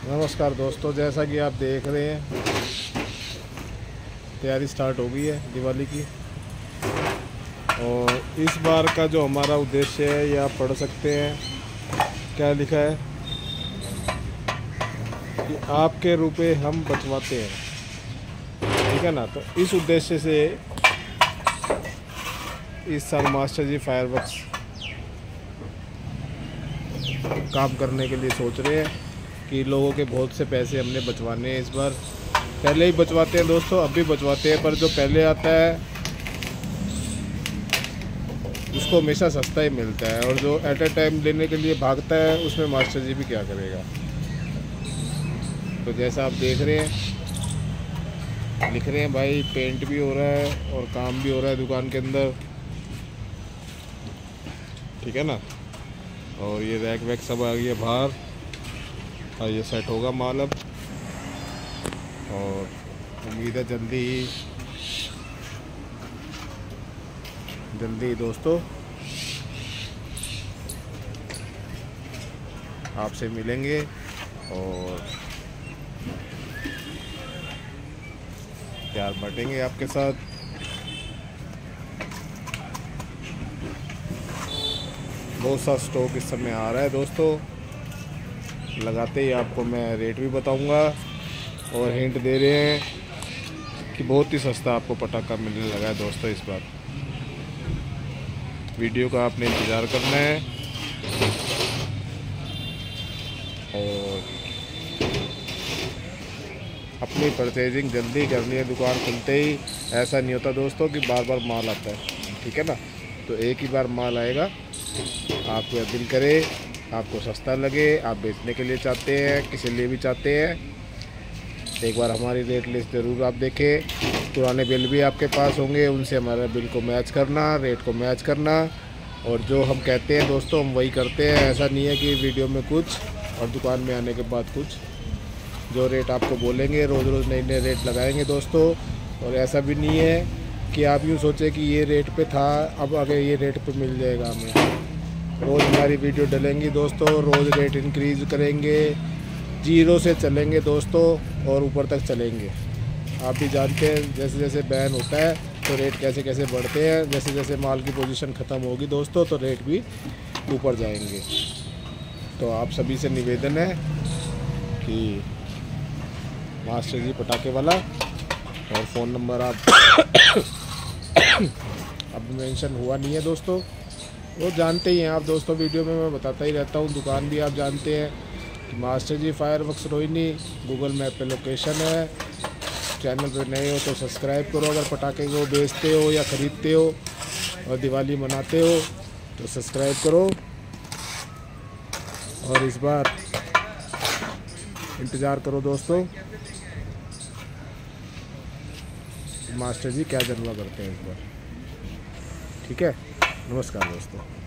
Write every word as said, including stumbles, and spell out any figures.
नमस्कार दोस्तों, जैसा कि आप देख रहे हैं तैयारी स्टार्ट हो गई है दिवाली की। और इस बार का जो हमारा उद्देश्य है ये आप पढ़ सकते हैं। क्या लिखा है कि आपके रुपए हम बचवाते हैं, ठीक है ना। तो इस उद्देश्य से इस साल मास्टर जी फायरवर्क्स काम करने के लिए सोच रहे हैं कि लोगों के बहुत से पैसे हमने बचवाने हैं इस बार। पहले ही बचवाते हैं दोस्तों, अब भी बचवाते हैं, पर जो पहले आता है उसको हमेशा सस्ता ही मिलता है, और जो एट ए टाइम लेने के लिए भागता है उसमें मास्टर जी भी क्या करेगा। तो जैसा आप देख रहे हैं, लिख रहे हैं भाई, पेंट भी हो रहा है और काम भी हो रहा है दुकान के अंदर, ठीक है ना। और ये रैक वैक सब आ गई है बाहर, और ये सेट होगा माल अब, और उम्मीद है जल्दी ही जल्दी ही दोस्तों आपसे मिलेंगे और प्यार बांटेंगे आपके साथ। बहुत सा स्टॉक इस समय आ रहा है दोस्तों, लगाते ही आपको मैं रेट भी बताऊंगा, और हिंट दे रहे हैं कि बहुत ही सस्ता आपको पटाखा मिलने लगा है दोस्तों इस बार। वीडियो का आपने इंतज़ार करना है, और अपनी परचेजिंग जल्दी करनी है दुकान खुलते ही। ऐसा नहीं होता दोस्तों कि बार बार माल आता है, ठीक है ना। तो एक ही बार माल आएगा, आपको दिल करे, आपको सस्ता लगे, आप बेचने के लिए चाहते हैं, किसी लिए भी चाहते हैं, एक बार हमारी रेट लिस्ट ज़रूर आप देखें। पुराने बिल भी आपके पास होंगे, उनसे हमारे बिल को मैच करना, रेट को मैच करना, और जो हम कहते हैं दोस्तों हम वही करते हैं। ऐसा नहीं है कि वीडियो में कुछ और दुकान में आने के बाद कुछ। जो रेट आपको बोलेंगे रोज़ रोज़ नए नए रेट लगाएंगे दोस्तों। और ऐसा भी नहीं है कि आप यूँ सोचें कि ये रेट पे था अब आगे ये रेट पे मिल जाएगा हमें। रोज़ हमारी वीडियो डलेंगी दोस्तों, रोज़ रेट इंक्रीज़ करेंगे, जीरो से चलेंगे दोस्तों और ऊपर तक चलेंगे। आप भी जानते हैं जैसे जैसे बैन होता है तो रेट कैसे कैसे बढ़ते हैं, जैसे जैसे माल की पोजीशन ख़त्म होगी दोस्तों तो रेट भी ऊपर जाएंगे। तो आप सभी से निवेदन है कि मास्टर जी पटाखे वाला, और फ़ोन नंबर आप अब मेंशन हुआ नहीं है दोस्तों, वो जानते ही हैं आप दोस्तों, वीडियो में मैं बताता ही रहता हूँ। दुकान भी आप जानते हैं कि master ji fireworks Rohini, Google map पे लोकेशन है। चैनल पे नए हो तो सब्सक्राइब करो, अगर पटाखे को बेचते हो या ख़रीदते हो और दिवाली मनाते हो तो सब्सक्राइब करो। और इस बार इंतज़ार करो दोस्तों, मास्टर जी क्या जलवा करते हैं इस बार, ठीक है। नमस्कार दोस्तों।